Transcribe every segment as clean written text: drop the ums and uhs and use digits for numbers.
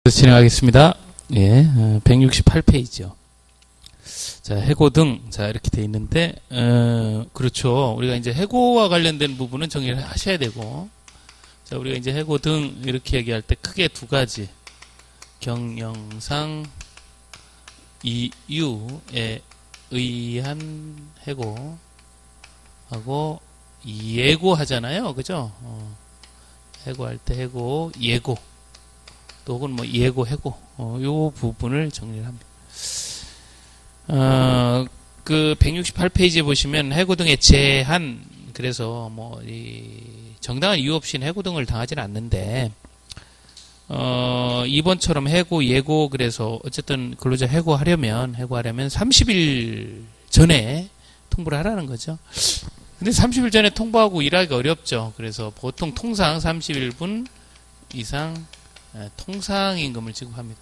진행하겠습니다. 예, 168페이지요. 자, 해고 등, 자, 이렇게 돼 있는데, 그렇죠. 우리가 이제 해고와 관련된 부분은 정리를 하셔야 되고, 자, 우리가 이제 해고 등, 이렇게 얘기할 때 크게 두 가지. 경영상 이유에 의한 해고, 하고, 예고 하잖아요. 그죠? 해고할 때 해고, 예고. 또 혹은 뭐 예고, 해고, 요 부분을 정리를 합니다. 그 168페이지에 보시면 해고 등의 제한, 그래서 뭐 이 정당한 이유 없이는 해고 등을 당하지는 않는데, 이번처럼 해고, 예고, 그래서 어쨌든 근로자 해고하려면 30일 전에 통보를 하라는 거죠. 근데 30일 전에 통보하고 일하기가 어렵죠. 그래서 보통 통상 31분 이상 통상임금을 지급합니다.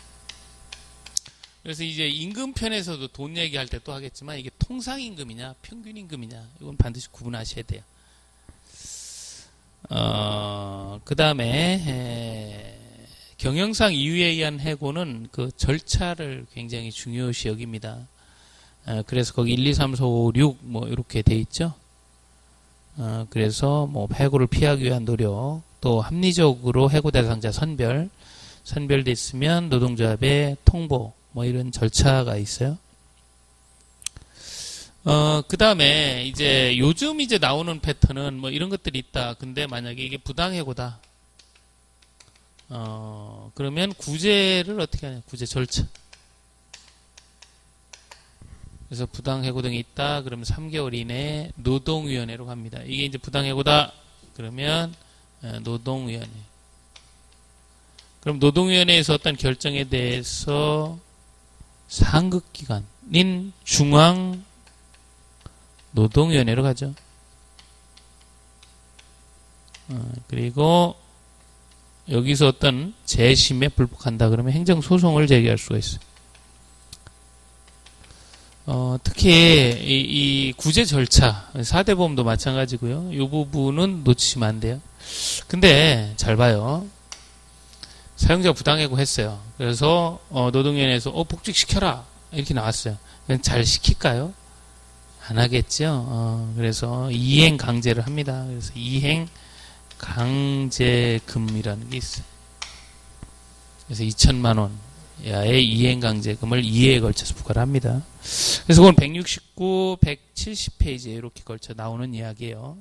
그래서 이제 임금편에서도 돈 얘기할 때 또 하겠지만 이게 통상임금이냐 평균임금이냐 이건 반드시 구분하셔야 돼요. 그 다음에 경영상 이유에 의한 해고는 그 절차를 굉장히 중요시 여깁니다. 그래서 거기 1, 2, 3, 4, 5, 6 뭐 이렇게 돼 있죠. 그래서 뭐 해고를 피하기 위한 노력, 또 합리적으로 해고 대상자 선별됐으면 노동조합에 통보, 뭐 이런 절차가 있어요. 그 다음에 이제 요즘 이제 나오는 패턴은 뭐 이런 것들이 있다. 근데 만약에 이게 부당해고다. 그러면 구제를 어떻게 하냐. 구제 절차. 그래서 부당해고 등이 있다. 그러면 3개월 이내에 노동위원회로 갑니다. 이게 이제 부당해고다. 그러면 노동위원회. 그럼 노동위원회에서 어떤 결정에 대해서 상급기관인 중앙노동위원회로 가죠. 그리고 여기서 어떤 재심에 불복한다 그러면 행정소송을 제기할 수가 있어요. 특히 이 구제 절차, 4대 보험도 마찬가지고요. 이 부분은 놓치시면 안 돼요. 근데 잘 봐요. 사용자가 부당해고 했어요. 그래서 노동위원회에서 복직시켜라 이렇게 나왔어요. 잘 시킬까요? 안 하겠죠. 그래서 이행 강제를 합니다. 그래서 이행 강제금이라는 게 있어요. 그래서 2천만 원 야의 이행 강제금을 2회에 걸쳐서 부과를 합니다. 그래서 그건 169, 170페이지에 이렇게 걸쳐 나오는 이야기예요.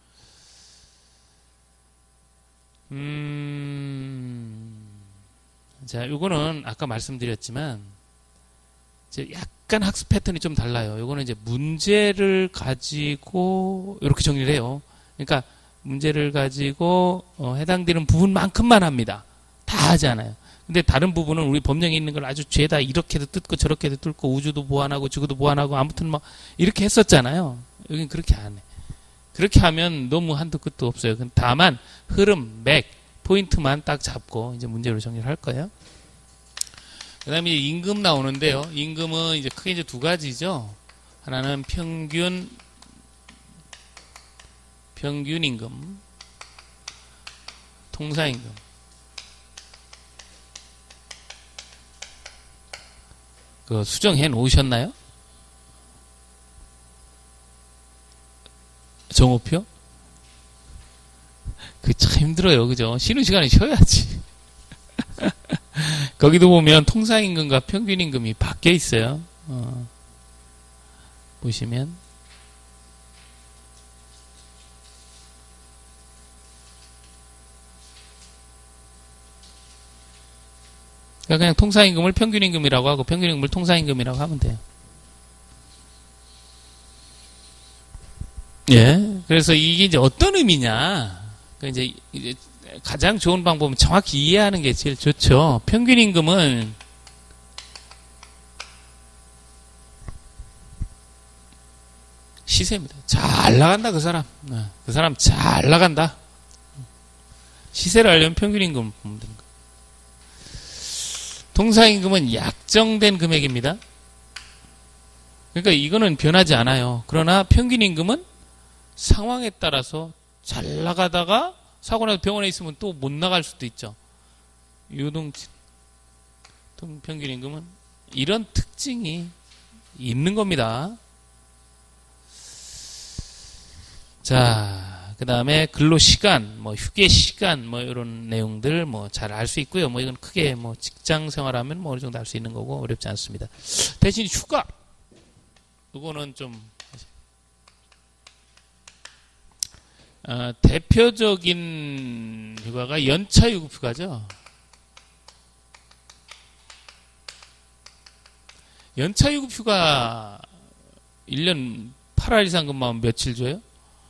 자, 요거는 아까 말씀드렸지만 이제 약간 학습 패턴이 좀 달라요. 요거는 이제 문제를 가지고 이렇게 정리를 해요. 그러니까 문제를 가지고 해당되는 부분만큼만 합니다. 다 하지 않아요. 근데 다른 부분은 우리 법령에 있는 걸 아주 죄다 이렇게도 뜯고 저렇게도 뜯고 우주도 보완하고 지구도 보완하고 아무튼 뭐 이렇게 했었잖아요. 여긴 그렇게 안 해. 그렇게 하면 너무 한도 끝도 없어요. 다만 흐름, 맥, 포인트만 딱 잡고 이제 문제로 정리를 할 거예요. 그 다음에 임금 나오는데요. 임금은 이제 크게 이제 두 가지죠. 하나는 평균 임금, 통상임금. 그 수정해 놓으셨나요? 정오표? 그 참 힘들어요. 그죠? 쉬는 시간에 쉬어야지. 거기도 보면 통상임금과 평균임금이 바뀌어 있어요. 보시면. 그러니까 그냥 통상임금을 평균임금이라고 하고 평균임금을 통상임금이라고 하면 돼요. 예. 그래서 이게 이제 어떤 의미냐. 그러니까 이제 가장 좋은 방법은 정확히 이해하는 게 제일 좋죠. 평균임금은 시세입니다. 잘 나간다, 그 사람. 그 사람 잘 나간다. 시세를 알려면 평균임금을 보면 됩니다. 통상임금은 약정된 금액입니다. 그러니까 이거는 변하지 않아요. 그러나 평균임금은 상황에 따라서 잘 나가다가 사고 나서 병원에 있으면 또 못 나갈 수도 있죠. 요동치. 평균 임금은 이런 특징이 있는 겁니다. 자, 그 다음에 근로시간, 뭐 휴게시간, 뭐 이런 내용들 뭐 잘 알 수 있고요. 뭐 이건 크게 뭐 직장 생활하면 뭐 어느 정도 알 수 있는 거고 어렵지 않습니다. 대신 휴가, 이거는 좀 대표적인 휴가가 연차유급휴가죠. 연차유급휴가 1년 8할 이상 근무하면 며칠 줘요?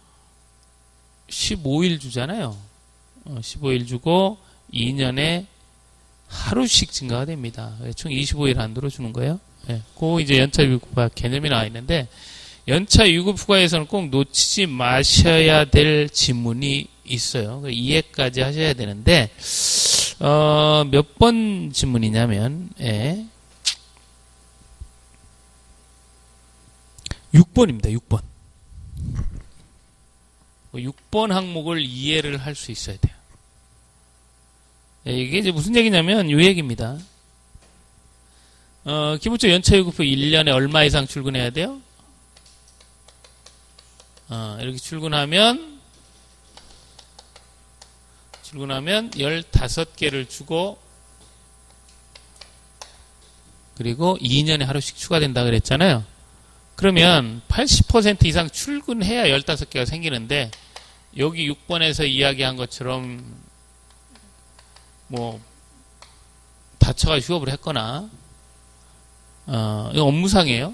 15일 주잖아요. 15일 주고 2년에 하루씩 증가가 됩니다. 총 25일 한도로 주는 거예요. 그 이제 연차유급휴가 개념이 나와 있는데, 연차유급휴가에서는 꼭 놓치지 마셔야 될 지문이 있어요. 이해까지 하셔야 되는데, 몇 번 지문이냐면, 6번입니다. 6번. 6번 항목을 이해를 할 수 있어야 돼요. 이게 이제 무슨 얘기냐면, 요 얘기입니다. 기본적으로 연차유급휴 1년에 얼마 이상 출근해야 돼요? 이렇게 출근하면 15개를 주고, 그리고 2년에 하루씩 추가된다 그랬잖아요. 그러면 80% 이상 출근해야 15개가 생기는데, 여기 6번에서 이야기한 것처럼 뭐 다쳐가 휴업을 했거나, 이거 업무상이에요.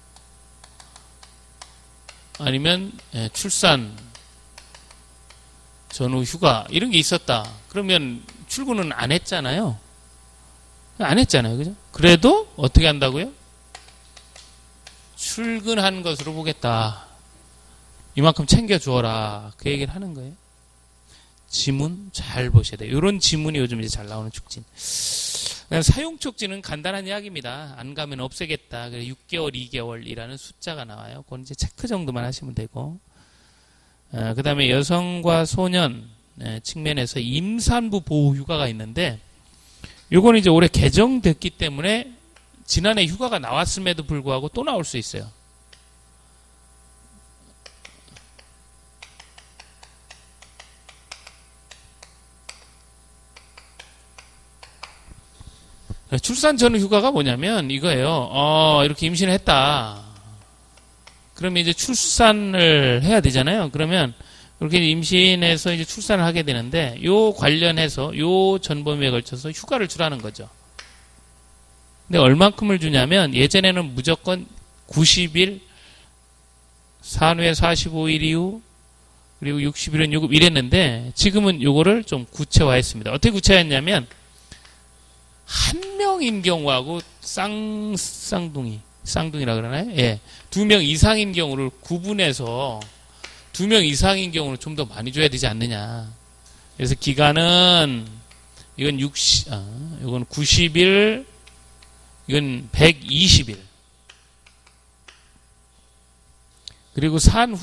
아니면 출산 전후 휴가 이런 게 있었다. 그러면 출근은 안 했잖아요. 안 했잖아요. 그죠? 그래도 어떻게 한다고요? 출근한 것으로 보겠다. 이만큼 챙겨주어라. 그 얘기를 하는 거예요. 지문 잘 보셔야 돼요. 이런 지문이 요즘 이제 잘 나오는 축진. 사용촉진은 간단한 이야기입니다. 안 가면 없애겠다. 그래 6개월, 2개월이라는 숫자가 나와요. 그건 이제 체크 정도만 하시면 되고. 그 다음에 여성과 소년 측면에서 임산부 보호 휴가가 있는데, 요거는 이제 올해 개정됐기 때문에 지난해 휴가가 나왔음에도 불구하고 또 나올 수 있어요. 출산 전후 휴가가 뭐냐면 이거예요. 이렇게 임신을 했다. 그러면 이제 출산을 해야 되잖아요. 그러면 이렇게 임신해서 이제 출산을 하게 되는데, 요 관련해서 요 전범위에 걸쳐서 휴가를 주라는 거죠. 근데 얼만큼을 주냐면, 예전에는 무조건 90일, 산후에 45일 이후, 그리고 60일은 유급 이랬는데, 지금은 요거를 좀 구체화했습니다. 어떻게 구체화했냐면, 한 명인 경우하고 쌍둥이라 그러나요? 예. 2명 이상인 경우를 구분해서 2명 이상인 경우는 좀 더 많이 줘야 되지 않느냐. 그래서 기간은 이건 90일, 이건 120일. 그리고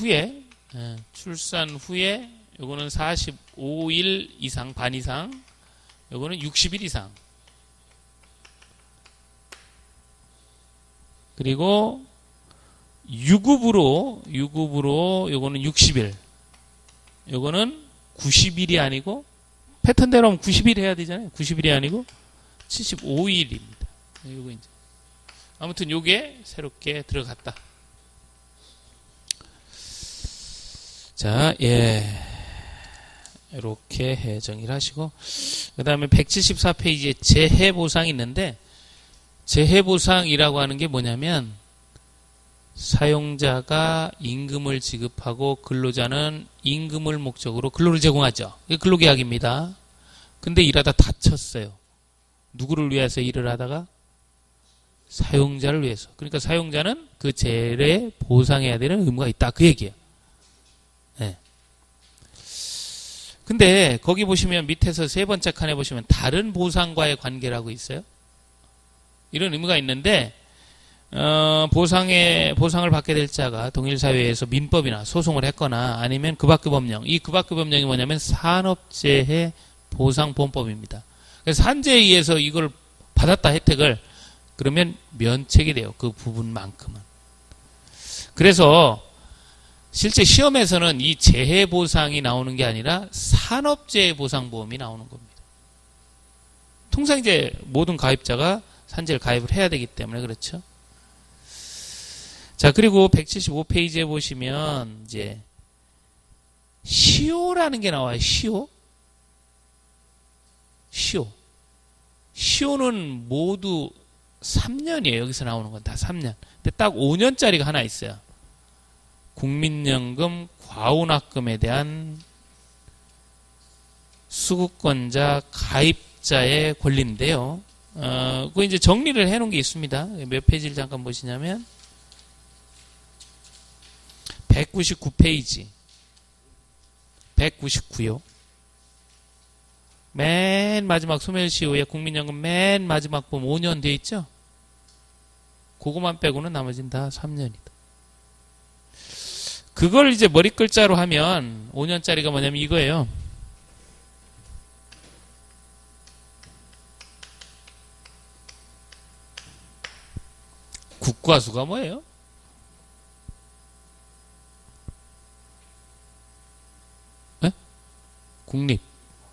출산 후에 요거는 45일 이상, 반 이상, 요거는 60일 이상. 그리고 유급으로 요거는 60일. 요거는 90일이 아니고, 패턴대로 하면 90일 해야 되잖아요. 90일이 아니고 75일입니다. 요거 이제. 아무튼 요게 새롭게 들어갔다. 자, 이렇게 정리를 하시고, 그 다음에 174페이지에 재해보상이 있는데, 재해보상이라고 하는 게 뭐냐면, 사용자가 임금을 지급하고 근로자는 임금을 목적으로 근로를 제공하죠. 이게 근로계약입니다. 근데 일하다 다쳤어요. 누구를 위해서 일을 하다가? 사용자를 위해서. 그러니까 사용자는 그 재해에 보상해야 되는 의무가 있다. 그 얘기예요. 네. 근데 거기 보시면 밑에서 세 번째 칸에 보시면 다른 보상과의 관계라고 있어요. 이런 의무가 있는데, 보상을 받게 될 자가 동일사회에서 민법이나 소송을 했거나 아니면 그 밖의 법령. 이 그 밖의 법령이 뭐냐면 산업재해 보상보험법입니다. 그래서 산재에 의해서 이걸 받았다 혜택을. 그러면 면책이 돼요. 그 부분만큼은. 그래서 실제 시험에서는 이 재해보상이 나오는 게 아니라 산업재해보상보험이 나오는 겁니다. 통상 이제 모든 가입자가 산재를 가입을 해야 되기 때문에 그렇죠. 자, 그리고 175페이지에 보시면 이제 시효라는 게 나와요. 시효는 모두 3년이에요. 여기서 나오는 건 다 3년. 근데 딱 5년짜리가 하나 있어요. 국민연금 과운합금에 대한 수급권자 가입자의 권리인데요. 그거 이제 정리를 해 놓은 게 있습니다. 몇 페이지를 잠깐 보시냐면 199페이지. 199요. 맨 마지막 소멸시효에 국민연금 맨 마지막 보면 5년 돼 있죠? 그거만 빼고는 나머지는 다 3년이다. 그걸 이제 머리 글자로 하면 5년짜리가 뭐냐면 이거예요. 국과수가 뭐예요? 네? 국립,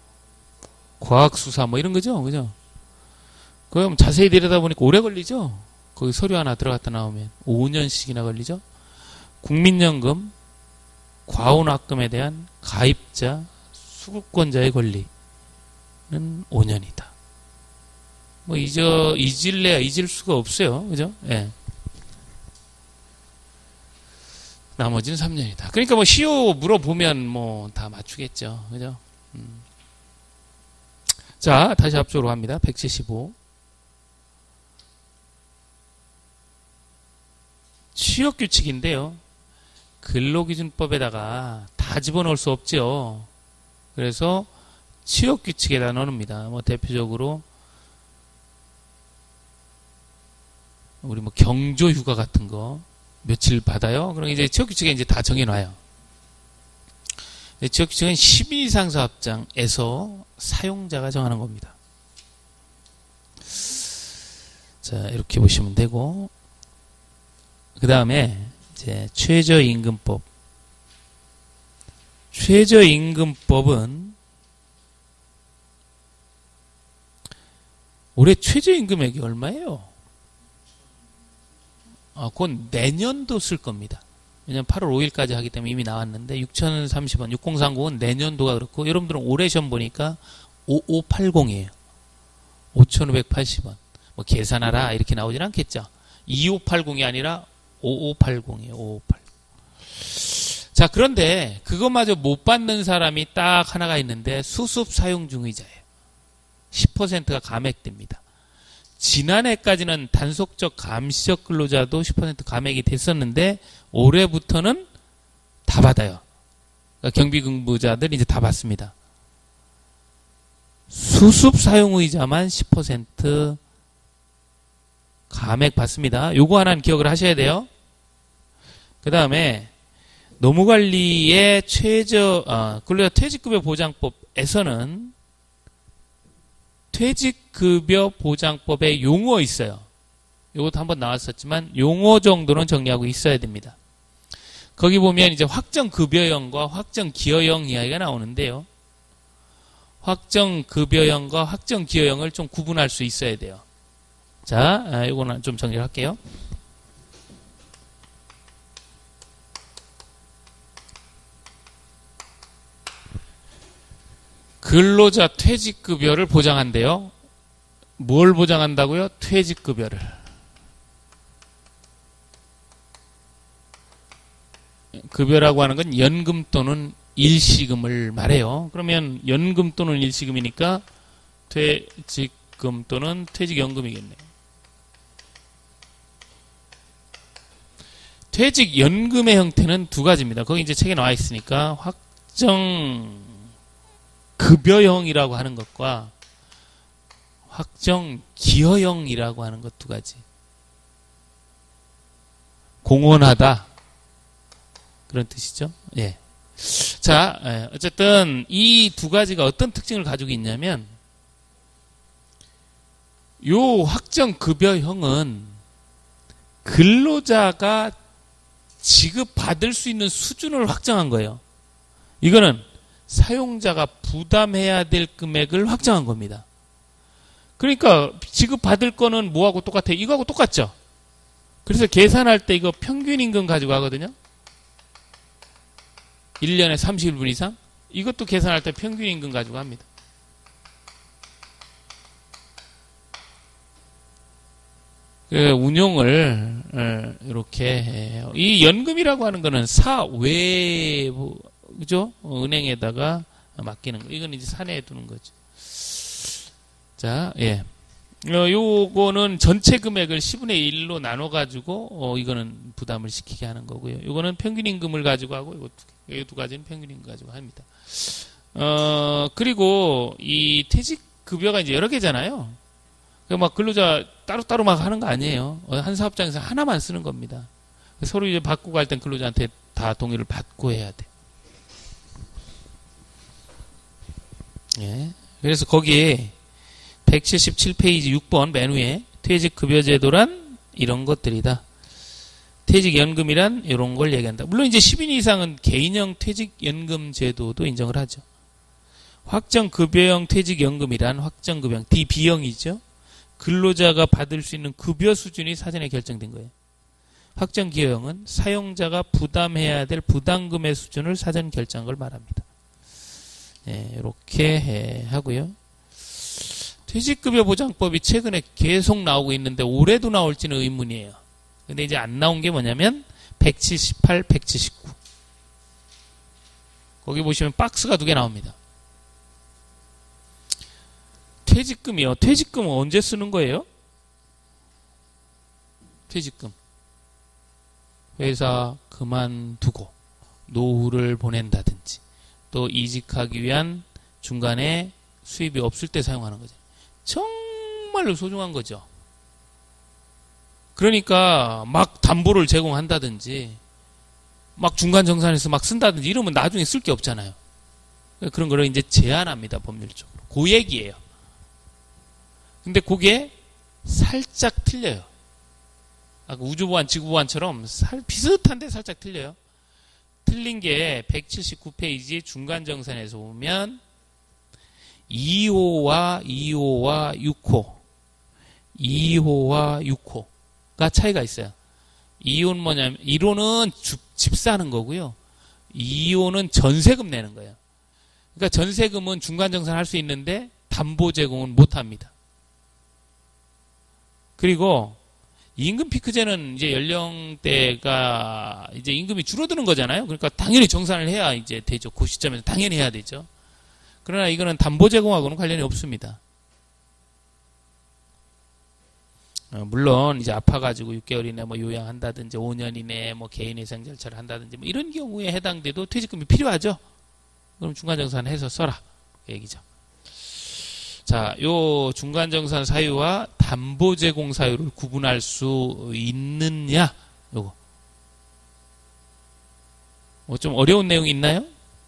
과학수사 뭐 이런 거죠, 그죠? 그럼 자세히 들여다보니까 오래 걸리죠. 거기 서류 하나 들어갔다 나오면 5년씩이나 걸리죠. 국민연금 과운합금에 대한 가입자 수급권자의 권리는 5년이다. 뭐 잊을래야 잊을 수가 없어요, 그죠? 예. 나머지는 3년이다. 그러니까 뭐 시효 물어보면 뭐 다 맞추겠죠. 그죠? 자, 다시 앞쪽으로 갑니다. 175. 취업규칙인데요. 근로기준법에다가 다 집어넣을 수 없죠. 그래서 취업규칙에다 넣습니다. 뭐 대표적으로 우리 뭐 경조휴가 같은 거 며칠 받아요. 그럼 이제 취업규칙에 이제 다 정해놔요. 취업규칙은 10인 이상 사업장에서 사용자가 정하는 겁니다. 자, 이렇게 보시면 되고, 그 다음에 이제 최저임금법. 최저임금법은 올해 최저임금액이 얼마예요? 그건 내년도 쓸 겁니다. 왜냐면 8월 5일까지 하기 때문에 이미 나왔는데 6,030원, 6030은 내년도가 그렇고 여러분들은 올해 시험 보니까 5580이에요. 5,580원. 뭐 계산하라 이렇게 나오진 않겠죠. 2580이 아니라 5580이에요. 5580. 자, 그런데 그것마저 못 받는 사람이 딱 하나가 있는데 수습 사용 중의자예요. 10%가 감액됩니다. 지난해까지는 단속적 감시적 근로자도 10% 감액이 됐었는데 올해부터는 다 받아요. 그러니까 경비근무자들 이제 다 받습니다. 수습 사용의자만 10% 감액 받습니다. 요거 하나는 기억을 하셔야 돼요. 그 다음에 노무관리의 근로자 퇴직급여 보장법에서는 퇴직급여 보장법에 용어 있어요. 이것도 한번 나왔었지만 용어 정도는 정리하고 있어야 됩니다. 거기 보면 이제 확정급여형과 확정기여형 이야기가 나오는데요. 확정급여형과 확정기여형을 좀 구분할 수 있어야 돼요. 자, 이거는 좀 정리를 할게요. 근로자 퇴직급여를 보장한대요. 뭘 보장한다고요? 퇴직급여를. 급여라고 하는 건 연금 또는 일시금을 말해요. 그러면 연금 또는 일시금이니까 퇴직금 또는 퇴직연금이겠네요. 퇴직연금의 형태는 두 가지입니다. 거기 이제 책에 나와 있으니까 확정급여형이라고 하는 것과 확정기여형이라고 하는 것 두 가지. 공헌하다. 그런 뜻이죠. 예. 자, 어쨌든 이 두 가지가 어떤 특징을 가지고 있냐면 요 확정급여형은 근로자가 지급받을 수 있는 수준을 확정한 거예요. 이거는 사용자가 부담해야 될 금액을 확정한 겁니다. 그러니까 지급받을 거는 뭐하고 똑같아요? 이거하고 똑같죠? 그래서 계산할 때 이거 평균임금 가지고 하거든요. 1년에 31분 이상? 이것도 계산할 때 평균임금 가지고 합니다. 운용을 이렇게 해요. 이 연금이라고 하는 거는 사외, 그죠? 은행에다가 맡기는 거. 이건 이제 사내에 두는 거죠. 자, 예. 요거는 전체 금액을 10분의 1로 나눠가지고, 이거는 부담을 시키게 하는 거고요. 요거는 평균임금을 가지고 하고, 이 두 가지는 평균임금 가지고 합니다. 그리고 이 퇴직급여가 이제 여러 개잖아요. 막 근로자 따로따로 막 하는 거 아니에요. 한 사업장에서 하나만 쓰는 겁니다. 서로 이제 바꾸고 할 땐 근로자한테 다 동의를 받고 해야 돼. 예. 그래서 거기에 177페이지 6번 맨 위에 퇴직급여제도란 이런 것들이다. 퇴직연금이란 이런 걸 얘기한다. 물론 이제 10인 이상은 개인형 퇴직연금제도도 인정을 하죠. 확정급여형 퇴직연금이란 확정급여형 DB형이죠. 근로자가 받을 수 있는 급여 수준이 사전에 결정된 거예요. 확정기여형은 사용자가 부담해야 될 부담금의 수준을 사전 결정한 걸 말합니다. 예, 이렇게 하고요. 퇴직급여 보장법이 최근에 계속 나오고 있는데 올해도 나올지는 의문이에요. 근데 이제 안 나온 게 뭐냐면 178, 179. 거기 보시면 박스가 두 개 나옵니다. 퇴직금이요. 퇴직금은 언제 쓰는 거예요? 퇴직금. 회사 그만두고 노후를 보낸다든지 또 이직하기 위한 중간에 수입이 없을 때 사용하는 거죠. 정말로 소중한 거죠. 그러니까 막 담보를 제공한다든지 막 중간 정산해서 막 쓴다든지 이러면 나중에 쓸 게 없잖아요. 그런 거를 이제 제한합니다. 법률적으로. 그 얘기예요. 근데 그게 살짝 틀려요. 아까 우주보안, 지구보안처럼 비슷한데 살짝 틀려요. 틀린 게 179페이지 중간정산에서 보면 2호와 6호 2호와 6호가 차이가 있어요. 2호는 뭐냐면 1호는 집 사는 거고요. 2호는 전세금 내는 거예요. 그러니까 전세금은 중간정산할 수 있는데 담보 제공은 못합니다. 그리고 임금 피크제는 이제 연령대가 이제 임금이 줄어드는 거잖아요. 그러니까 당연히 정산을 해야 이제 되죠. 그 시점에서 당연히 해야 되죠. 그러나 이거는 담보 제공하고는 관련이 없습니다. 물론 이제 아파가지고 6개월 이내 뭐 요양한다든지 5년 이내 뭐 개인회생 절차를 한다든지 뭐 이런 경우에 해당돼도 퇴직금이 필요하죠. 그럼 중간정산해서 써라. 그 얘기죠. 자, 요 중간정산 사유와 담보 제공 사유를 구분할 수 있느냐? 요거. 좀 어려운 내용이 있나요?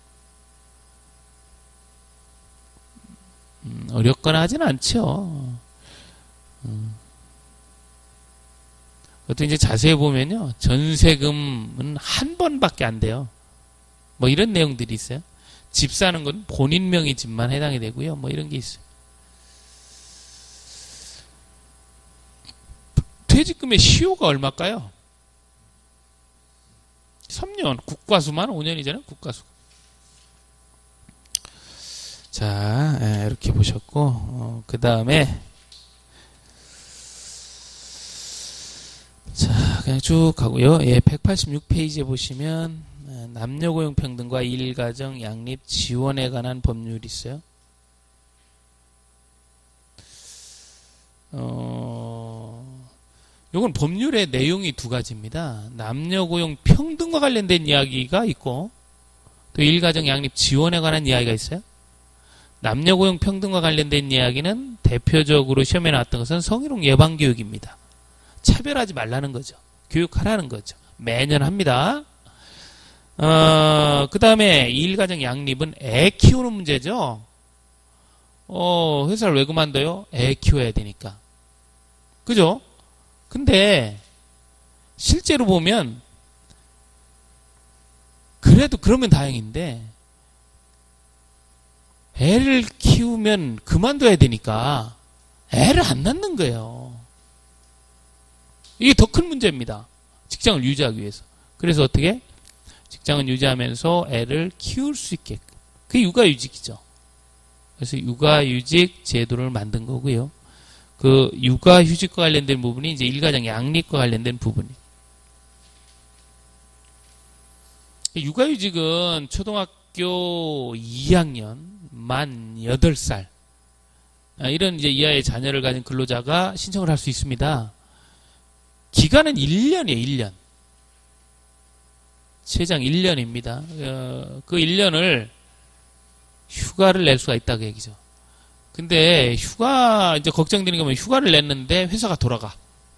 어렵거나 하진 않죠. 그것도 이제 자세히 보면요. 전세금은 한 번밖에 안 돼요. 뭐 이런 내용들이 있어요. 집 사는 건 본인 명의 집만 해당이 되고요. 뭐 이런 게 있어요. 퇴직금의 시효가 얼마일까요? 3년. 국과수만 5년이잖아요. 국과수. 자, 이렇게 보셨고, 그 다음에, 자, 그냥 쭉 가고요. 예, 186페이지에 보시면, 남녀고용평등과 일가정 양립 지원에 관한 법률이 있어요. 요건 법률의 내용이 두 가지입니다. 남녀고용 평등과 관련된 이야기가 있고 또 일가정 양립 지원에 관한 이야기가 있어요. 남녀고용 평등과 관련된 이야기는 대표적으로 시험에 나왔던 것은 성희롱 예방교육입니다. 차별하지 말라는 거죠. 교육하라는 거죠. 매년 합니다. 그 다음에 일가정 양립은 애 키우는 문제죠. 회사를 왜 그만둬요? 애 키워야 되니까. 그죠? 근데 실제로 보면 그래도 그러면 다행인데 애를 키우면 그만둬야 되니까 애를 안 낳는 거예요. 이게 더 큰 문제입니다. 직장을 유지하기 위해서. 그래서 어떻게? 직장을 유지하면서 애를 키울 수 있게끔. 그게 육아휴직이죠. 그래서 육아휴직 제도를 만든 거고요. 그 육아휴직과 관련된 부분이 이제 일가정 양립과 관련된 부분이에요. 육아휴직은 초등학교 2학년 만 8살 이런 이제 이하의 자녀를 가진 근로자가 신청을 할 수 있습니다. 기간은 1년이에요. 1년. 최장 1년입니다. 그 1년을 휴가를 낼 수가 있다고 얘기죠. 근데 휴가 이제 걱정되는 게 뭐냐면 휴가를 냈는데 회사가 돌아가.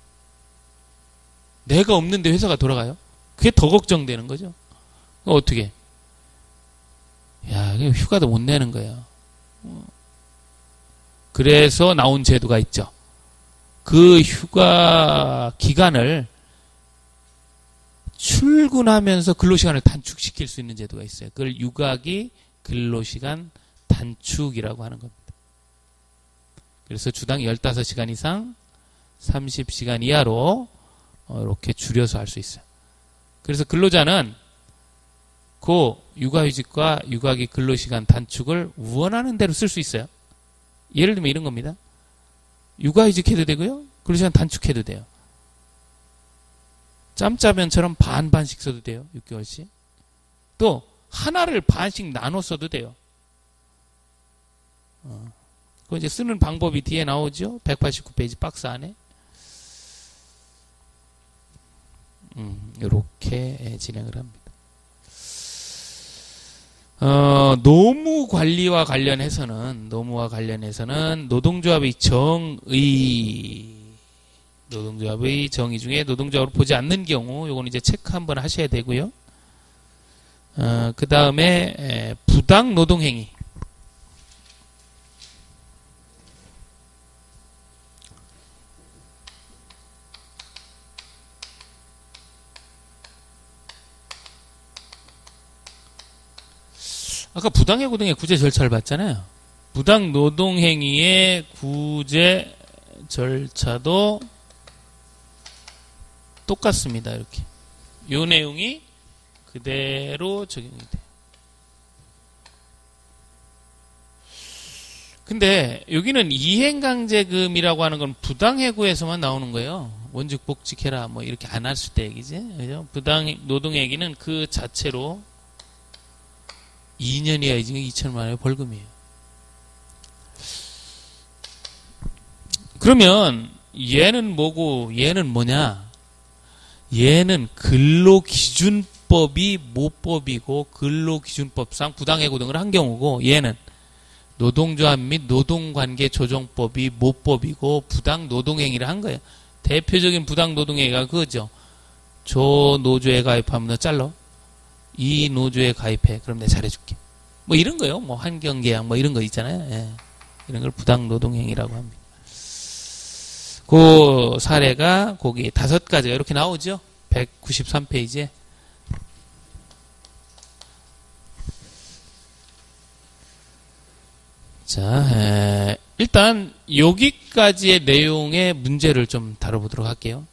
내가 없는데 회사가 돌아가요? 그게 더 걱정되는 거죠. 어떻게? 야, 휴가도 못 내는 거예요. 그래서 나온 제도가 있죠. 그 휴가 기간을 출근하면서 근로시간을 단축시킬 수 있는 제도가 있어요. 그걸 육아기 근로시간 단축이라고 하는 겁니다. 그래서 주당 15시간 이상 30시간 이하로 이렇게 줄여서 할 수 있어요. 그래서 근로자는 그 육아휴직과 육아기 근로시간 단축을 원하는 대로 쓸 수 있어요. 예를 들면 이런 겁니다. 육아휴직 해도 되고요. 근로시간 단축해도 돼요. 짬짜면처럼 반반씩 써도 돼요. 6개월씩. 또 하나를 반씩 나눠 써도 돼요. 그 이제 쓰는 방법이 뒤에 나오죠. 189페이지 박스 안에. 이렇게 진행을 합니다. 노무와 관련해서는 노동조합의 정의 중에 노동조합으로 보지 않는 경우 요거는 이제 체크 한번 하셔야 되고요. 그 다음에 부당 노동행위. 아까 부당해고등의 구제 절차를 봤잖아요. 부당 노동행위의 구제 절차도 똑같습니다. 이렇게. 요 내용이 그대로 적용이 돼요. 근데 여기는 이행강제금이라고 하는 건 부당해고에서만 나오는 거예요. 원직 복직해라 뭐 이렇게 안 했을 때 얘기지. 그죠? 부당 노동행위는 그 자체로 2년 이하의 징역 2천만 원의 벌금이에요. 그러면 얘는 뭐고 얘는 뭐냐? 얘는 근로기준법이 모법이고 근로기준법상 부당해고 등을 한 경우고 얘는 노동조합 및 노동관계조정법이 모법이고 부당노동행위를 한 거예요. 대표적인 부당노동행위가 그거죠. 저 노조에 가입하면 너 잘라. 이 노조에 가입해. 그럼 내가 잘해줄게. 뭐 이런 거요. 뭐 환경계약 뭐 이런 거 있잖아요. 예. 이런 걸 부당노동행위라고 합니다. 그 사례가 거기 5가지가 이렇게 나오죠. 193페이지에. 자, 일단 여기까지의 내용의 문제를 좀 다뤄보도록 할게요.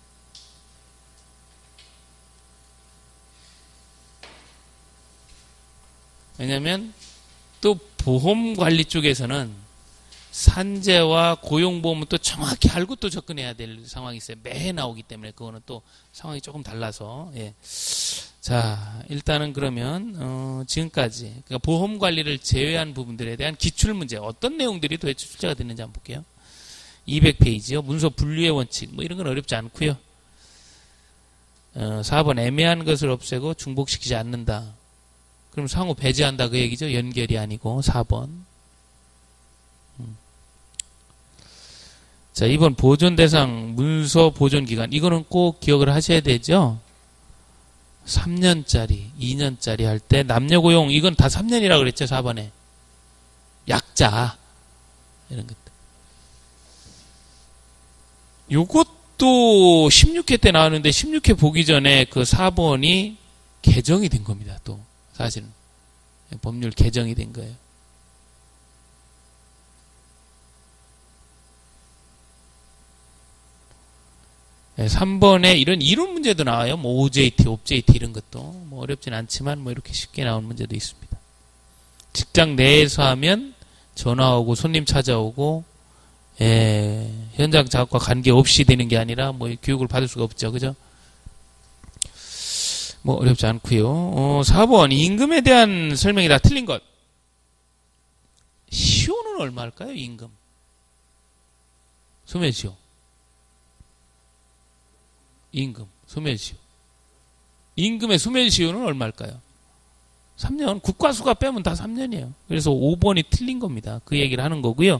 왜냐하면 또 보험관리 쪽에서는 산재와 고용보험은 또 정확히 알고 또 접근해야 될 상황이 있어요. 매해 나오기 때문에 그거는 또 상황이 조금 달라서. 예. 자, 일단은 그러면 지금까지 그러니까 보험관리를 제외한 부분들에 대한 기출문제 어떤 내용들이 도대체 출제가 됐는지 한번 볼게요. 200페이지요. 문서 분류의 원칙 뭐 이런 건 어렵지 않고요. 4번 애매한 것을 없애고 중복시키지 않는다. 그럼 상호 배제한다 그 얘기죠. 연결이 아니고 4번. 자, 2번 보존 대상 문서 보존 기간. 이거는 꼭 기억을 하셔야 되죠. 3년짜리, 2년짜리 할 때 남녀 고용 이건 다 3년이라고 그랬죠. 4번에. 약자. 이런 것들. 요것도 16회 때 나왔는데 16회 보기 전에 그 4번이 개정이 된 겁니다. 또 사실은 법률 개정이 된 거예요. 네, 3번에 이런 이론 문제도 나와요. 뭐 OJT, OJT 이런 것도 뭐 어렵진 않지만 뭐 이렇게 쉽게 나오는 문제도 있습니다. 직장 내에서 하면 전화 오고 손님 찾아오고 현장 작업과 관계없이 되는 게 아니라 뭐 교육을 받을 수가 없죠. 그죠? 뭐 어렵지 않고요. 4번 임금에 대한 설명이 다 틀린 것. 시효는 얼마일까요? 임금. 소멸시효. 임금, 소멸시효. 임금의 소멸시효는 얼마일까요? 3년. 국가수가 빼면 다 3년이에요. 그래서 5번이 틀린 겁니다. 그 얘기를 하는 거고요.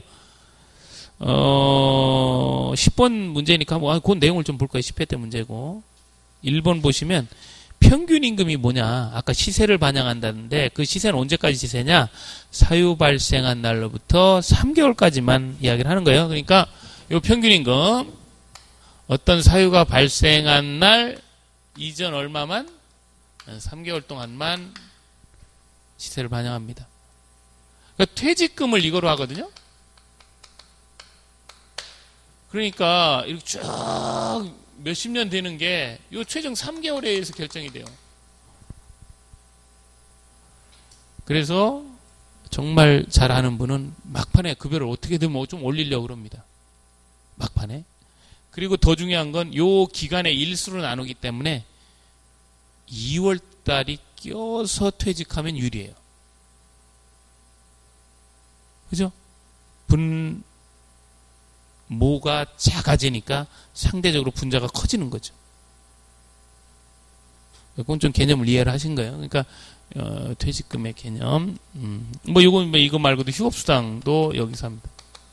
10번 문제니까 뭐 그 내용을 좀 볼까요? 10회 때 문제고. 1번 보시면 평균 임금이 뭐냐? 아까 시세를 반영한다는데 그 시세는 언제까지 시세냐? 사유 발생한 날로부터 3개월까지만 이야기를 하는 거예요. 그러니까 이 평균 임금 어떤 사유가 발생한 날 이전 얼마만? 3개월 동안만 시세를 반영합니다. 그러니까 퇴직금을 이거로 하거든요. 그러니까 이렇게 쭉 몇십 년 되는 게 요 최종 3개월에 의해서 결정이 돼요. 그래서 정말 잘하는 분은 막판에 급여를 어떻게든 뭐 좀 올리려고 그럽니다. 막판에. 그리고 더 중요한 건 요 기간의 일수로 나누기 때문에 2월 달이 껴서 퇴직하면 유리해요. 그죠? 분모가 작아지니까 상대적으로 분자가 커지는 거죠. 그건 좀 개념을 이해를 하신 거예요. 그러니까 퇴직금의 개념. 뭐 이거 말고도 휴업수당도 여기서 합니다.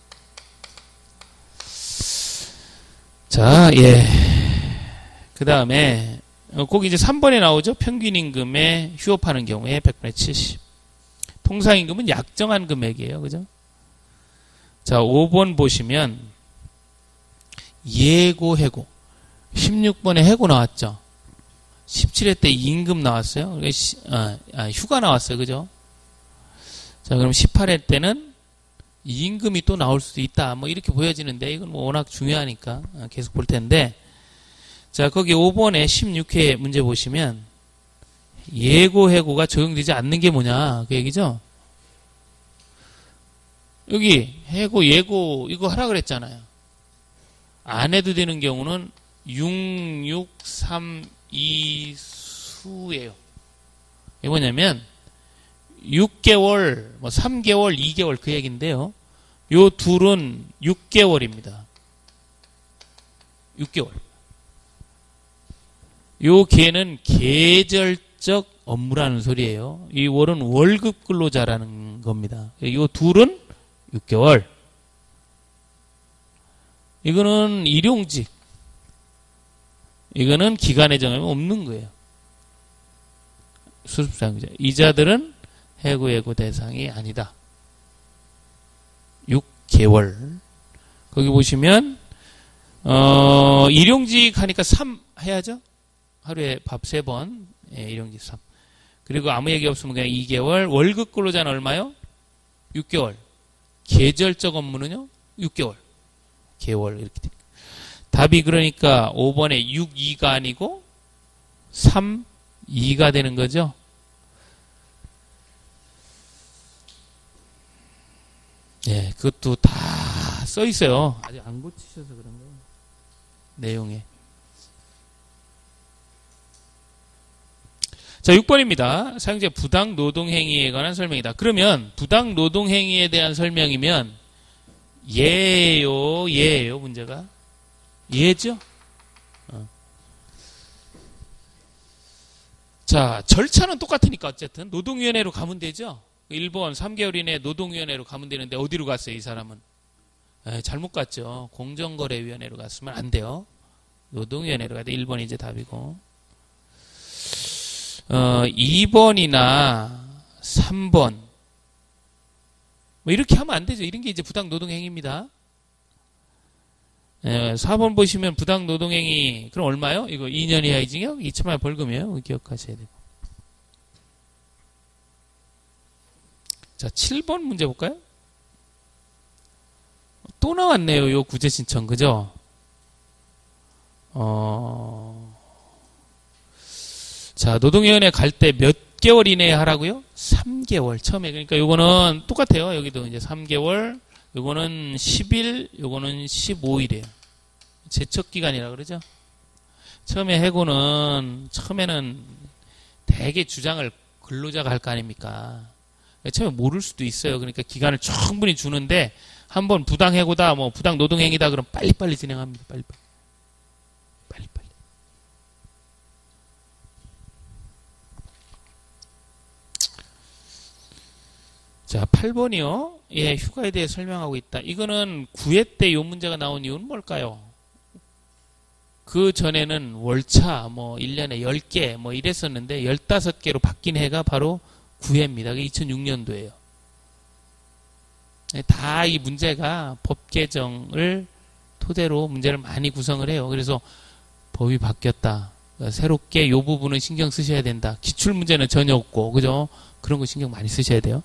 자, 예. 그 다음에 꼭 이제 3번에 나오죠. 평균임금에 휴업하는 경우에 100분의 70. 통상임금은 약정한 금액이에요. 그죠? 자, 5번 보시면 예고, 해고. 16번에 해고 나왔죠. 17회 때 임금 나왔어요. 휴가 나왔어요. 그죠? 자, 그럼 18회 때는 임금이 또 나올 수도 있다. 뭐 이렇게 보여지는데 이건 뭐 워낙 중요하니까 계속 볼 텐데. 자, 거기 5번에 16회 문제 보시면 예고, 해고가 적용되지 않는 게 뭐냐 그 얘기죠. 여기 해고, 예고 이거 하라 그랬잖아요. 안 해도 되는 경우는 6, 6, 3, 2 수예요. 이게 뭐냐면 6개월, 뭐 3개월, 2개월 그 얘기인데요. 요 둘은 6개월입니다. 6개월. 요 개는 계절적 업무라는 소리예요. 이 월은 월급 근로자라는 겁니다. 요 둘은 6개월. 이거는 일용직. 이거는 기간의 정함이 없는 거예요. 수습상자. 이자들은 해고, 예고 대상이 아니다. 6개월. 거기 보시면 일용직 하니까 3 해야죠. 하루에 밥 3번. 예, 일용직 3. 그리고 아무 얘기 없으면 그냥 2개월. 월급 근로자는 얼마요? 6개월. 계절적 업무는요? 6개월. 개월 이렇게 됩니다. 답이 그러니까 5번에 6, 2가 아니고 3, 2가 되는 거죠. 예, 그것도 다 써 있어요. 아직 안 고치셔서 그런 거예요. 내용에. 자, 6번입니다. 사용자 부당 노동행위에 관한 설명이다. 그러면 부당 노동행위에 대한 설명이면 예예요, 문제가. 예죠? 자, 절차는 똑같으니까 어쨌든 노동위원회로 가면 되죠? 1번 3개월 이내에 노동위원회로 가면 되는데 어디로 갔어요, 이 사람은? 잘못 갔죠. 공정거래위원회로 갔으면 안 돼요. 노동위원회로 가야 돼. 1번이 이제 답이고. 2번이나 3번. 뭐 이렇게 하면 안 되죠. 이런 게 이제 부당 노동행위입니다. 4번 보시면 부당 노동행위, 그럼 얼마요? 이거 2년 이하의 징역, 2천만 원 벌금이에요. 기억하셔야 되고. 자, 7번 문제 볼까요? 또 나왔네요. 요 구제 신청, 그죠? 자, 노동위원회 갈 때 몇 개월 이내에 하라고요? 3개월. 처음에. 그러니까 요거는 똑같아요. 여기도 이제 3개월, 요거는 10일, 요거는 15일이에요. 제척기간이라 그러죠? 처음에 해고는, 처음에는 대개 주장을 근로자가 할 거 아닙니까? 처음에 모를 수도 있어요. 그러니까 기간을 충분히 주는데, 한번 부당 해고다, 뭐, 부당 노동행위다, 그럼 빨리빨리 진행합니다. 빨리빨리. 자, 8번이요. 예, 휴가에 대해 설명하고 있다. 이거는 9회 때 요 문제가 나온 이유는 뭘까요? 그 전에는 월차, 뭐, 1년에 10개, 뭐, 이랬었는데, 15개로 바뀐 해가 바로 9회입니다. 그게 2006년도예요. 다 이 문제가 법 개정을 토대로 문제를 많이 구성을 해요. 그래서 법이 바뀌었다. 새롭게 요 부분은 신경 쓰셔야 된다. 기출 문제는 전혀 없고, 그죠? 그런 거 신경 많이 쓰셔야 돼요.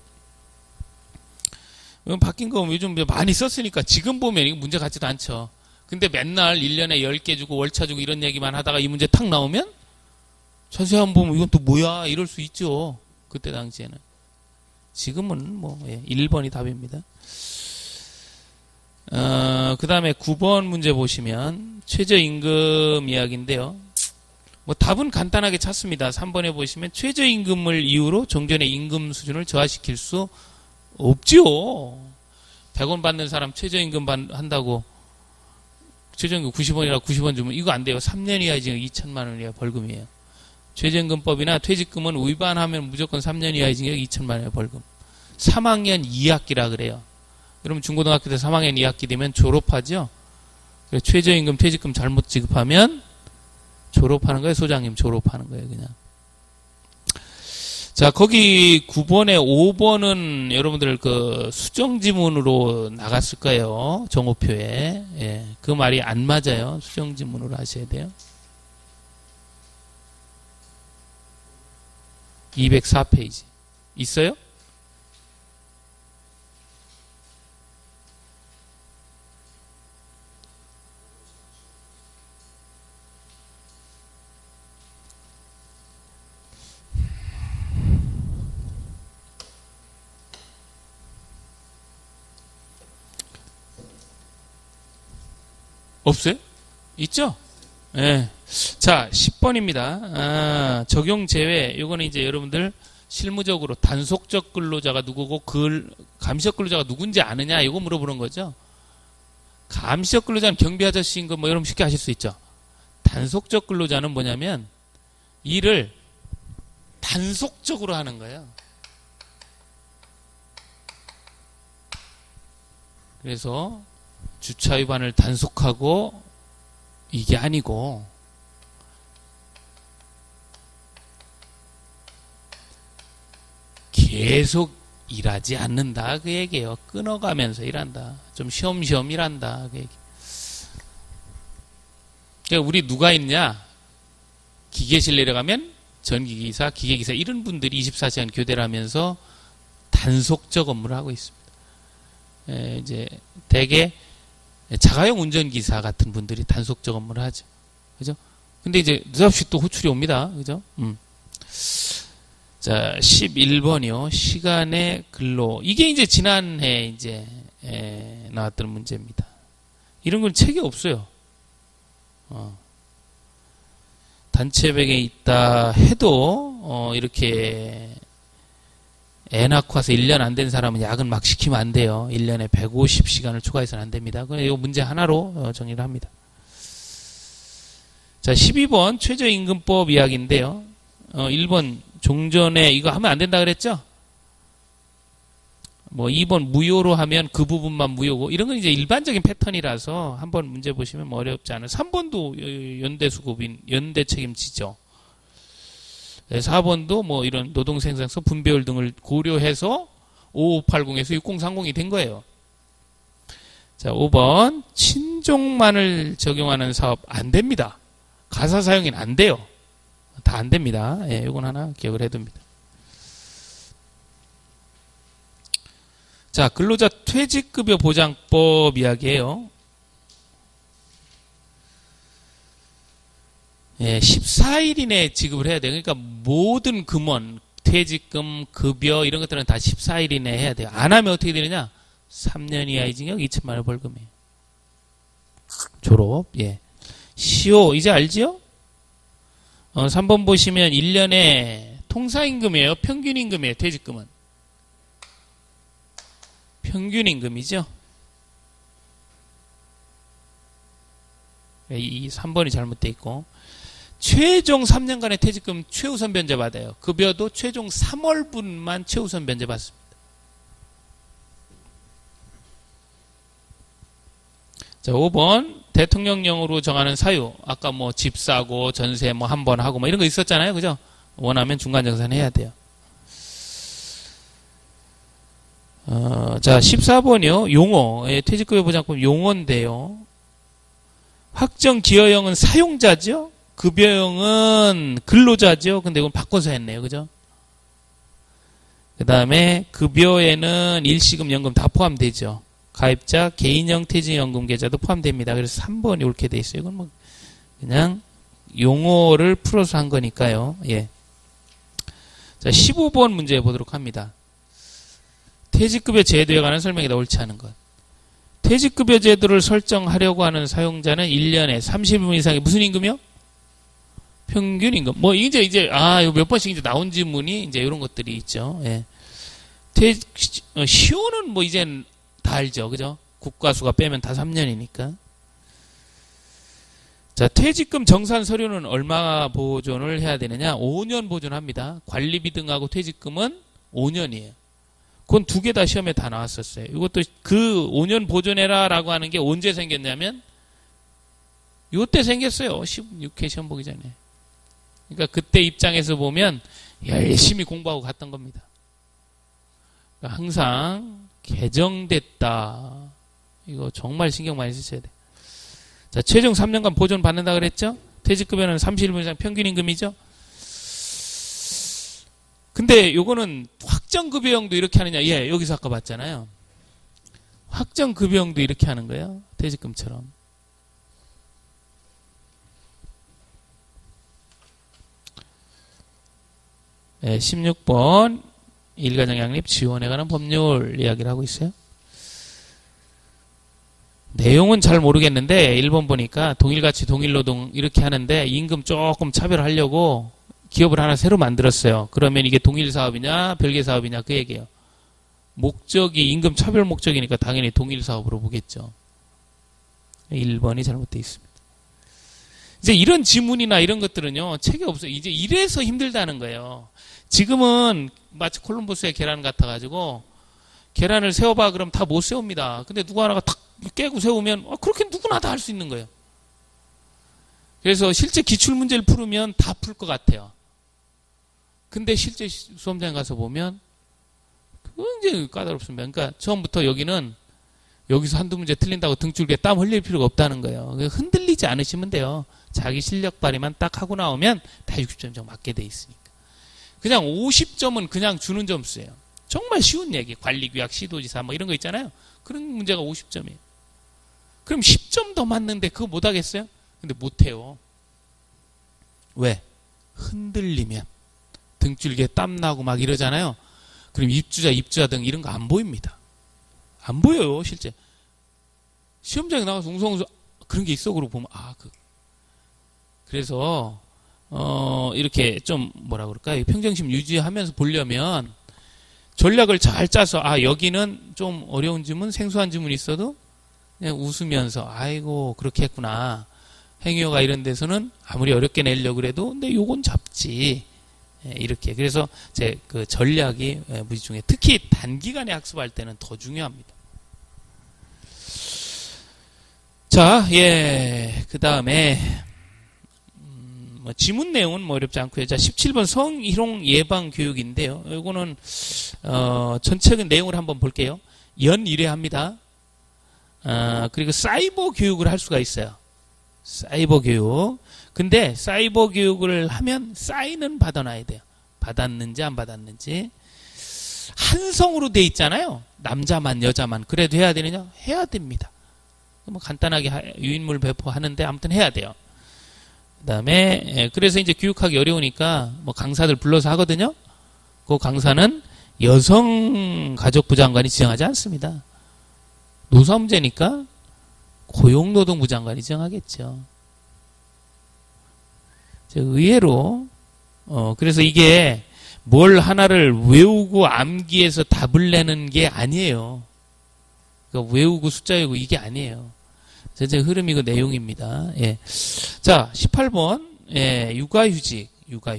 바뀐 거 요즘 많이 썼으니까 지금 보면 이거 문제 같지도 않죠. 근데 맨날 1년에 10개 주고 월차 주고 이런 얘기만 하다가 이 문제 탁 나오면 자세히 한번 보면 이건 또 뭐야 이럴 수 있죠. 그때 당시에는. 지금은 뭐 1번이 답입니다. 그 다음에 9번 문제 보시면 최저임금 이야기인데요. 뭐 답은 간단하게 찾습니다. 3번에 보시면 최저임금을 이유로 종전의 임금 수준을 저하시킬 수 없지요. 100원 받는 사람 최저임금 한다고 최저임금 90원이라 90원 주면 이거 안 돼요. 3년 이하 징역 2천만 원 이하 벌금이에요. 최저임금법이나 퇴직금은 위반하면 무조건 3년 이하의 징역 2천만 원의 벌금. 3학년 2학기라 그래요. 여러분 중고등학교 때 3학년 2학기 되면 졸업하죠. 최저임금 퇴직금 잘못 지급하면 졸업하는 거예요. 소장님 졸업하는 거예요. 그냥. 자, 거기 9번에 5번은 여러분들 그 수정지문으로 나갔을 거예요. 정오표에. 예, 그 말이 안 맞아요. 수정지문으로 하셔야 돼요. 204페이지. 있어요? 없어요? 있죠? 예. 자, 10번입니다. 적용 제외. 요거는 이제 여러분들 실무적으로 단속적 근로자가 누구고 감시적 근로자가 누군지 아느냐 이거 물어보는 거죠. 감시적 근로자는 경비 아저씨인 거 뭐 여러분 쉽게 아실 수 있죠. 단속적 근로자는 뭐냐면 일을 단속적으로 하는 거예요. 그래서 주차 위반을 단속하고 이게 아니고 계속 일하지 않는다 그 얘기예요. 끊어가면서 일한다. 좀 쉬엄쉬엄 일한다 그 얘기. 그러니까 우리 누가 있냐? 기계실 내려가면 전기기사, 기계기사 이런 분들이 24시간 교대를 하면서 단속적 업무를 하고 있습니다. 이제 대개 자가용 운전기사 같은 분들이 단속적 업무를 하죠. 그죠? 근데 이제 느닷없이 또 호출이 옵니다. 그죠? 자, 11번이요. 시간의 근로. 이게 이제 지난해 이제 나왔던 문제입니다. 이런 건 책이 없어요. 단체백에 있다 해도 이렇게 애 낳고 와서 1년 안 된 사람은 야근 막 시키면 안 돼요. 1년에 150시간을 초과해서는 안 됩니다. 그럼 이 문제 하나로 정리를 합니다. 자, 12번 최저임금법 이야기인데요. 1번 종전에 이거 하면 안 된다 그랬죠? 뭐 2번 무효로 하면 그 부분만 무효고 이런 건 이제 일반적인 패턴이라서 한번 문제 보시면 뭐 어렵지 않아요. 3번도 연대수급인 연대 책임지죠. 4번도 뭐 이런 노동생산성 분배율 등을 고려해서 5580에서 6030이 된 거예요. 자, 5번. 친족만을 적용하는 사업 안 됩니다. 가사 사용인 안 돼요. 다 안 됩니다. 예, 이건 하나 기억을 해둡니다. 자, 근로자 퇴직급여 보장법 이야기예요. 예, 14일 이내에 지급을 해야 돼요. 그러니까 모든 금원, 퇴직금, 급여 이런 것들은 다 14일 이내에 해야 돼요. 안 하면 어떻게 되느냐? 3년 이하의 징역 2천만 원 벌금이에요. 졸업. 예. 시효 이제 알지요? 3번 보시면 1년에 통상임금이에요. 평균임금이에요. 퇴직금은. 평균임금이죠. 이 3번이 잘못되어 있고 최종 3년간의 퇴직금 최우선 변제 받아요. 급여도 최종 3월분만 최우선 변제 받습니다. 자, 5번 대통령령으로 정하는 사유. 아까 뭐 집 사고 전세 뭐 한 번 하고 뭐 이런 거 있었잖아요. 그죠? 원하면 중간정산 해야 돼요. 자, 14번이요. 용어. 예, 퇴직급여 보장법 용어인데요. 확정 기여형은 사용자죠. 급여형은 근로자죠. 근데 이건 바꿔서 했네요. 그죠? 그 다음에 급여에는 일시금, 연금 다 포함되죠. 가입자, 개인형 퇴직연금 계좌도 포함됩니다. 그래서 3번이 옳게 돼 있어요. 이건 뭐 그냥 용어를 풀어서 한 거니까요. 예. 자, 15번 문제 보도록 합니다. 퇴직급여 제도에 관한 설명이다. 옳지 않은 것. 퇴직급여 제도를 설정하려고 하는 사용자는 1년에 30분 이상의 무슨 임금이요? 평균임금. 뭐 이거 몇 번씩 이제 나온 질문이 이제 이런 것들이 있죠. 예. 시효는 뭐 이젠 다 알죠. 그죠? 국가수가 빼면 다 3년이니까. 자, 퇴직금 정산 서류는 얼마 보존을 해야 되느냐? 5년 보존합니다. 관리비 등하고 퇴직금은 5년이에요. 그건 두 개 다 시험에 다 나왔었어요. 이것도 그 5년 보존해라 라고 하는 게 언제 생겼냐면 요때 생겼어요. 16회 시험 보기 전에. 그러니까 그때 입장에서 보면 열심히 공부하고 갔던 겁니다. 그러니까 항상 개정됐다. 이거 정말 신경 많이 쓰셔야 돼. 자, 최종 3년간 보존 받는다 그랬죠? 퇴직급여는 30일 이상 평균임금이죠? 근데 요거는 확정급여형도 이렇게 하느냐? 예, 여기서 아까 봤잖아요. 확정급여형도 이렇게 하는 거예요. 퇴직금처럼. 네, 16번 일가정 양립 지원에 관한 법률 이야기를 하고 있어요. 내용은 잘 모르겠는데 1번 보니까 동일가치 동일노동 이렇게 하는데 임금 조금 차별하려고 기업을 하나 새로 만들었어요. 그러면 이게 동일사업이냐 별개사업이냐 그 얘기예요. 목적이 임금 차별 목적이니까 당연히 동일사업으로 보겠죠. 1번이 잘못되어 있습니다. 이제 이런 지문이나 이런 것들은요 책이 없어요. 이제 이래서 힘들다는 거예요. 지금은 마치 콜럼버스의 계란 같아가지고 계란을 세워봐 그럼 다 못 세웁니다. 근데 누구 하나가 탁 깨고 세우면 그렇게 누구나 다 할 수 있는 거예요. 그래서 실제 기출문제를 풀으면 다 풀 것 같아요. 근데 실제 수험장에 가서 보면 굉장히 까다롭습니다. 그러니까 처음부터 여기서 한두 문제 틀린다고 등줄기에 땀 흘릴 필요가 없다는 거예요. 흔들리지 않으시면 돼요. 자기 실력 발휘만 딱 하고 나오면 다 60점 이상 맞게 돼 있으니까. 그냥 50점은 그냥 주는 점수예요. 정말 쉬운 얘기. 관리규약, 시도지사 뭐 이런 거 있잖아요. 그런 문제가 50점이에요. 그럼 10점 더 맞는데 그거 못 하겠어요? 근데 못 해요. 왜? 흔들리면 등줄기에 땀 나고 막 이러잖아요. 그럼 입주자 등 이런 거 안 보입니다. 안 보여요, 실제. 시험장에 나가서 웅성웅성 그런 게 있어 그러고 보면 그래서 이렇게 좀 뭐라 그럴까요? 평정심 유지하면서 보려면 전략을 잘 짜서 여기는 좀 어려운 지문, 생소한 지문이 있어도 그냥 웃으면서 아이고 그렇게 했구나. 행위어가 이런 데서는 아무리 어렵게 내려고 그래도 근데 요건 잡지. 이렇게. 그래서 제 그 전략이 무지 중에 특히 단기간에 학습할 때는 더 중요합니다. 자, 그 다음에 지문 내용은 어렵지 않고요. 자, 17번 성희롱 예방 교육인데요. 이거는 전체적인 내용을 한번 볼게요. 연 1회 합니다. 그리고 사이버 교육을 할 수가 있어요. 사이버 교육. 근데 사이버 교육을 하면 사인은 받아놔야 돼요. 받았는지 안 받았는지. 한성으로 돼 있잖아요. 남자만 여자만. 그래도 해야 되느냐? 해야 됩니다. 뭐 간단하게 유인물 배포하는데 아무튼 해야 돼요. 그다음에 그래서 이제 교육하기 어려우니까 뭐 강사들 불러서 하거든요. 그 강사는 여성가족부 장관이 지정하지 않습니다. 노사 문제니까 고용노동부 장관이 지정하겠죠. 의외로 그래서 이게 뭘 하나를 외우고 암기해서 답을 내는 게 아니에요. 그러니까 외우고 숫자 외우고 이게 아니에요. 전체 흐름이고 내용입니다. 예. 자, 18번 예, 육아휴직.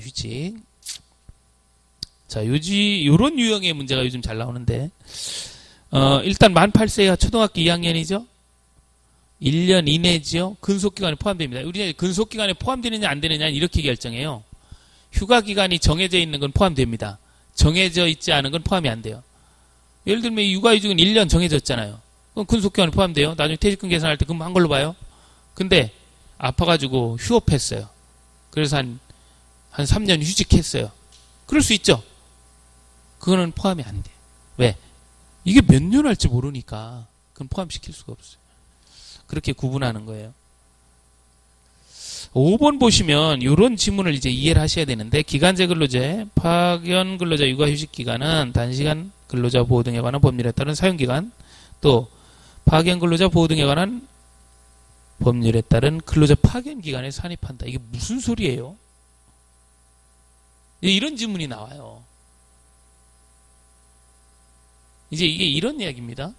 자, 요런 유형의 문제가 요즘 잘 나오는데 일단 만 8세가 초등학교 2학년이죠. 1년 이내지요. 근속기간에 포함됩니다. 우리 근속기간에 포함되느냐 안 되느냐 이렇게 결정해요. 휴가기간이 정해져 있는 건 포함됩니다. 정해져 있지 않은 건 포함이 안 돼요. 예를 들면 육아휴직은 1년 정해졌잖아요. 그럼 근속기간에 포함돼요. 나중에 퇴직금 계산할 때 근무한 걸로 봐요. 근데 아파가지고 휴업했어요. 그래서 한 3년 휴직했어요. 그럴 수 있죠. 그거는 포함이 안 돼요. 왜? 이게 몇 년 할지 모르니까 그건 포함시킬 수가 없어요. 그렇게 구분하는 거예요. 5번 보시면 이런 지문을 이제 이해를 하셔야 되는데 기간제 근로제, 파견 근로자 육아휴직 기간은 단시간 근로자 보호 등에 관한 법률에 따른 사용기간, 또 파견 근로자 보호 등에 관한 법률에 따른 근로자 파견 기간에 산입한다. 이게 무슨 소리예요? 이런 지문이 나와요. 이제 이게 이런 이야기입니다.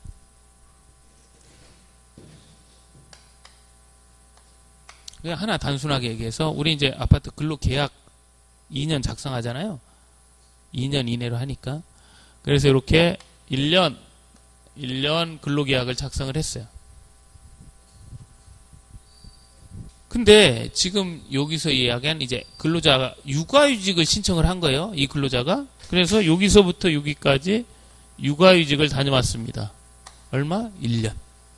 그냥 하나 단순하게 얘기해서 우리 이제 아파트 근로계약 2년 작성하잖아요. 2년 이내로 하니까. 그래서 이렇게 1년 근로계약을 작성을 했어요. 근데 지금 여기서 이야기한 이제 근로자가 육아휴직을 신청을 한 거예요. 이 근로자가. 그래서 여기서부터 여기까지 육아휴직을 다녀왔습니다. 얼마? 1년.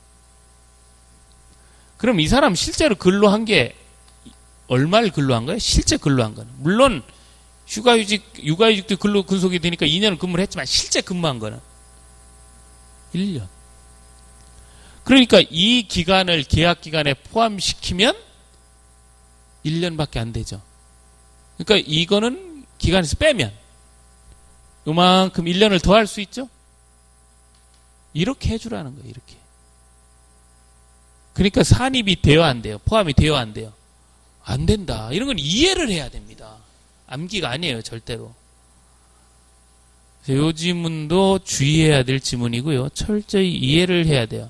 그럼 이 사람 실제로 근로한 게 얼마를 근로한 거예요? 실제 근로한 거는. 물론 육아휴직도 근속이 되니까 2년을 근무를 했지만 실제 근무한 거는 1년. 그러니까 이 기간을 계약 기간에 포함시키면 1년밖에 안 되죠. 그러니까 이거는 기간에서 빼면 요만큼 1년을 더 할 수 있죠? 이렇게 해주라는 거예요. 이렇게. 그러니까 산입이 되어 안 돼요. 포함이 되어 안 돼요. 안 된다. 이런 건 이해를 해야 됩니다. 암기가 아니에요. 절대로. 이 지문도 주의해야 될 지문이고요. 철저히 이해를 해야 돼요.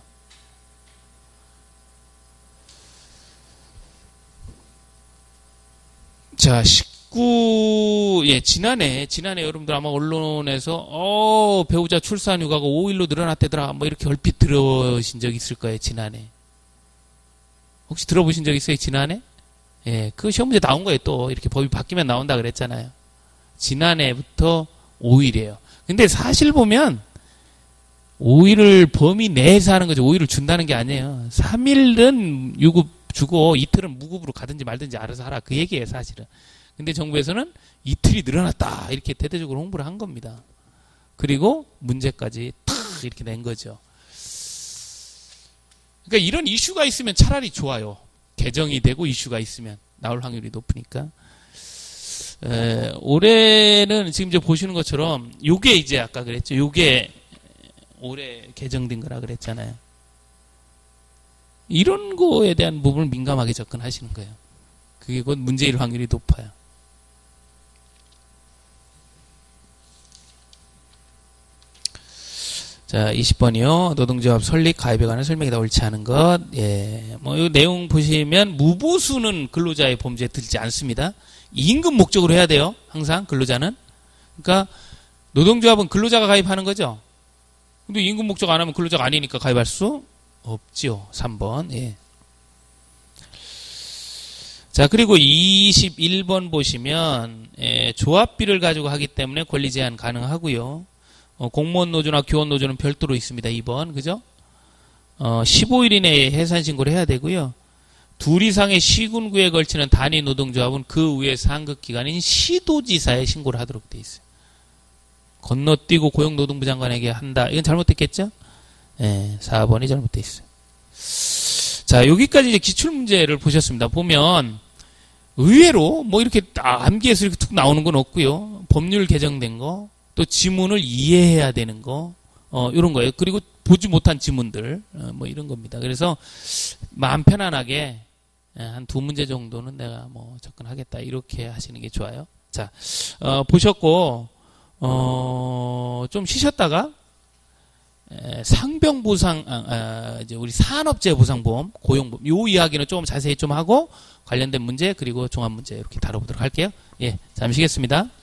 자, 19, 지난해 여러분들 아마 언론에서, 배우자 출산 휴가가 5일로 늘어났대더라. 뭐 이렇게 얼핏 들으신 적 있을 거예요, 지난해. 혹시 들어보신 적 있어요, 지난해? 예, 그 시험 문제 나온 거예요, 또. 이렇게 법이 바뀌면 나온다 그랬잖아요. 지난해부터 5일이에요. 근데 사실 보면, 5일을 범위 내에서 하는 거죠. 5일을 준다는 게 아니에요. 3일은 유급 주고 이틀은 무급으로 가든지 말든지 알아서 하라. 그 얘기예요, 사실은. 근데 정부에서는 이틀이 늘어났다. 이렇게 대대적으로 홍보를 한 겁니다. 그리고 문제까지 탁 이렇게 낸 거죠. 그러니까 이런 이슈가 있으면 차라리 좋아요. 개정이 되고 이슈가 있으면 나올 확률이 높으니까. 올해는 지금 이제 보시는 것처럼 요게 이제 아까 그랬죠. 요게 올해 개정된 거라 그랬잖아요. 이런 거에 대한 부분을 민감하게 접근하시는 거예요. 그게 곧 문제일 확률이 높아요. 자, 20번이요. 노동조합 설립 가입에 관한 설명이 다 옳지 않은 것. 예. 뭐, 이 내용 보시면 무보수는 근로자의 범죄에 들지 않습니다. 임금 목적으로 해야 돼요. 항상 근로자는. 그러니까 노동조합은 근로자가 가입하는 거죠. 근데 임금 목적 안 하면 근로자가 아니니까 가입할 수 없지요. 3번. 예. 자, 그리고 21번 보시면 조합비를 가지고 하기 때문에 권리 제한 가능하고요. 공무원 노조나 교원 노조는 별도로 있습니다. 2번. 그죠? 15일 이내에 해산 신고를 해야 되고요. 둘 이상의 시군구에 걸치는 단위 노동조합은 그 위에 상급 기관인 시도지사에 신고를 하도록 돼 있어요. 건너뛰고 고용노동부 장관에게 한다. 이건 잘못됐겠죠? 네, 4번이 잘못돼 있어요. 자, 여기까지 이제 기출문제를 보셨습니다. 보면 의외로 뭐 이렇게 암기해서 이렇게 툭 나오는 건 없고요. 법률 개정된 거, 또 지문을 이해해야 되는 거, 이런 거예요. 그리고 보지 못한 지문들, 뭐 이런 겁니다. 그래서 마음 편안하게 한 2문제 정도는 내가 뭐 접근하겠다 이렇게 하시는 게 좋아요. 자, 보셨고 좀 쉬셨다가 상병보상, 이제 우리 산업재해보상보험, 고용보험 요 이야기는 조금 자세히 좀 하고 관련된 문제 그리고 종합문제 이렇게 다뤄보도록 할게요. 예, 잠시 쉬겠습니다.